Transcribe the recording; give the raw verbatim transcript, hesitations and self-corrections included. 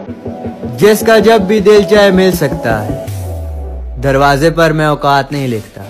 जिसका जब भी दिल चाहे मिल सकता है, दरवाजे पर मैं औकात नहीं लिखता।